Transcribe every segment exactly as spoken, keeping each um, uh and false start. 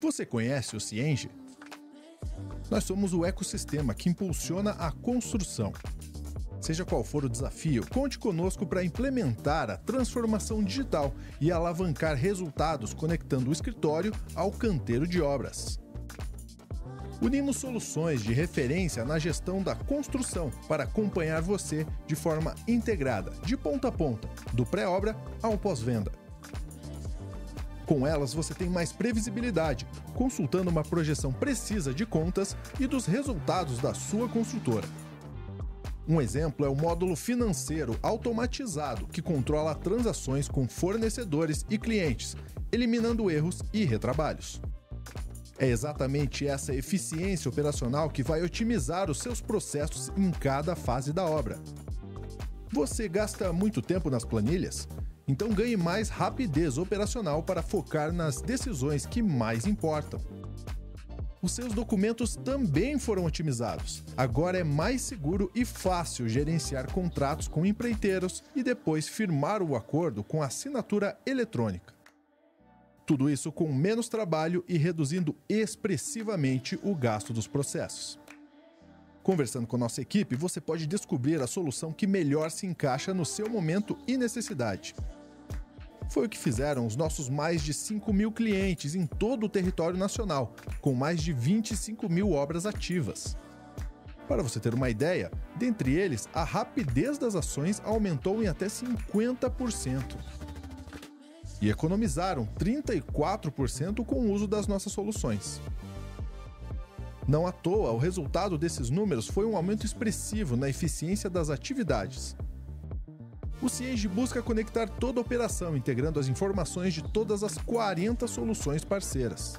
Você conhece o Cienge? Nós somos o ecossistema que impulsiona a construção. Seja qual for o desafio, conte conosco para implementar a transformação digital e alavancar resultados conectando o escritório ao canteiro de obras. Unimos soluções de referência na gestão da construção para acompanhar você de forma integrada, de ponta a ponta, do pré-obra ao pós-venda. Com elas, você tem mais previsibilidade, consultando uma projeção precisa de contas e dos resultados da sua construtora. Um exemplo é o módulo financeiro automatizado, que controla transações com fornecedores e clientes, eliminando erros e retrabalhos. É exatamente essa eficiência operacional que vai otimizar os seus processos em cada fase da obra. Você gasta muito tempo nas planilhas? Então ganhe mais rapidez operacional para focar nas decisões que mais importam. Os seus documentos também foram otimizados. Agora é mais seguro e fácil gerenciar contratos com empreiteiros e depois firmar o acordo com assinatura eletrônica. Tudo isso com menos trabalho e reduzindo expressivamente o gasto dos processos. Conversando com nossa equipe, você pode descobrir a solução que melhor se encaixa no seu momento e necessidade. Foi o que fizeram os nossos mais de cinco mil clientes em todo o território nacional, com mais de vinte e cinco mil obras ativas. Para você ter uma ideia, dentre eles, a rapidez das ações aumentou em até cinquenta por cento. E economizaram trinta e quatro por cento com o uso das nossas soluções. Não à toa, o resultado desses números foi um aumento expressivo na eficiência das atividades. O Cienge busca conectar toda a operação, integrando as informações de todas as quarenta soluções parceiras.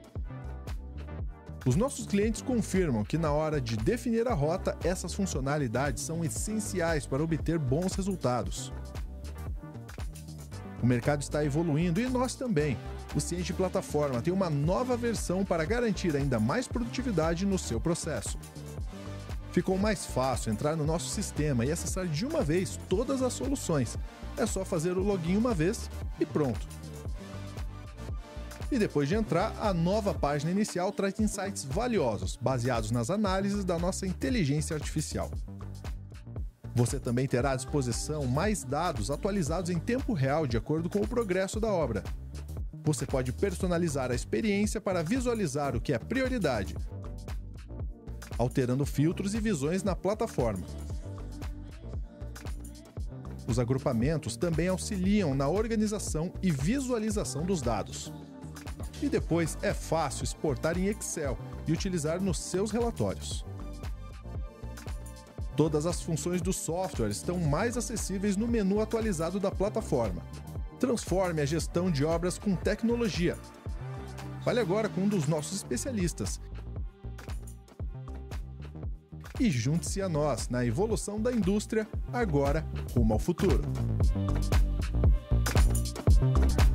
Os nossos clientes confirmam que na hora de definir a rota, essas funcionalidades são essenciais para obter bons resultados. O mercado está evoluindo e nós também. O Cienge Plataforma tem uma nova versão para garantir ainda mais produtividade no seu processo. Ficou mais fácil entrar no nosso sistema e acessar de uma vez todas as soluções. É só fazer o login uma vez e pronto. E depois de entrar, a nova página inicial traz insights valiosos, baseados nas análises da nossa inteligência artificial. Você também terá à disposição mais dados atualizados em tempo real de acordo com o progresso da obra. Você pode personalizar a experiência para visualizar o que é prioridade, alterando filtros e visões na plataforma. Os agrupamentos também auxiliam na organização e visualização dos dados. E depois é fácil exportar em Excel e utilizar nos seus relatórios. Todas as funções do software estão mais acessíveis no menu atualizado da plataforma. Transforme a gestão de obras com tecnologia. Fale agora com um dos nossos especialistas. E junte-se a nós na evolução da indústria, agora rumo ao futuro.